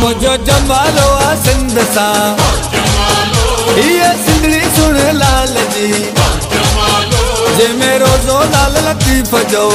मुझो जमालो आ सिंध सा ये सिंधड़ी सुन लाल जी जे मेरो जो लाल लतीफ जो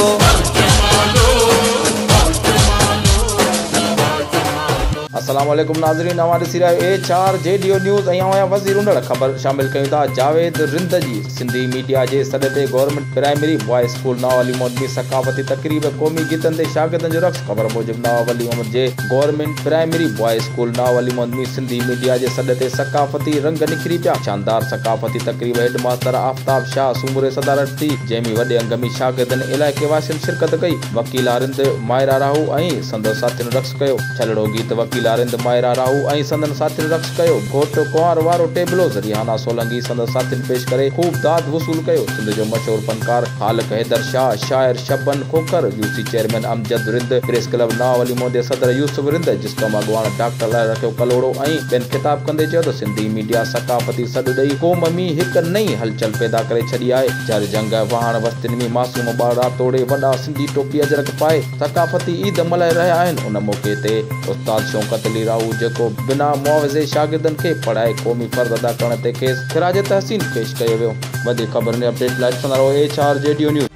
अस्सलामुअलैकुम नाज़रीन, नवां ॾिसी रहियो HR JDO न्यूज़। ऐं वज़ीर उंडड़ ख़बर शामिल कयूं था। जावेद रिंद जी सिंधी मीडिया जे सॾ ते गवर्नमेंट प्राइमरी बॉयज़ स्कूल नवां मोदमी सकाफ़ती तक़रीब क़ौमी गीतनि ते शागिर्दनि जो रक़्स। ख़बर मूजिबि नवां उमिरि जे गवर्नमेंट प्राइमरी बॉयज़ स्कूल नवां मोदमी सिंधी मीडिया जे सॾ ते सकाफ़ती रंग निखरी पिया। शानदार सकाफ़ती तक़रीब हेड मास्टर आफ्ताब शाह सूमरे सदारत थी, जंहिंमें वॾे अंग में शागिर्दनि इलाइक़े वासियुनि शिरकत कई। वकील रिंद मायरा राहू ऐं संदसि साथियुनि रक़्स कयो। छलड़ो गीत वकील रिंद मायरा राहू ऐं संदन साथियुनि रक़्स कयो। घोट कुंवार वारो टेबलोज़ रिहाना सोलंगी संदसि साथियुनि पेश करे ख़ूब दाद वसूल कयो। सिंध जो मशहूर फनकार ख़ालिक हैदर शाह, शाइर Shaban Khokhar, UC chairman Amjad Rind, press club नवां मोदी सदर यूसुफ रिंद, जिसकम अॻवान डॉक्टर लाइ रखियो कलोड़ो ऐं ॿियनि ख़िताब कंदे चयो त सिंधी मीडिया सकाफ़ती सॾु ॾेई क़ौम में हिकु नई हलचल पैदा करे छॾी आहे। जर जंग वहाण वस्तियुनि में मासूम ॿार तोड़े वॾा सिंधी टोपी अजरक पाए सकाफ़ती ईद मल्हाए रहिया आहिनि। उन मौक़े ते उस्ताद शौकत अली राहू, जेको बिना मुआवज़े शागिर्दनि खे पढ़ाए क़ौमी फ़र्ज़ अदा करण ते खेसि ख़िराज तहसीन पेश कयो वियो। वधीक ख़बरुनि अपडेट लाइ ॾिसंदा रहो HR JDO न्यूज़।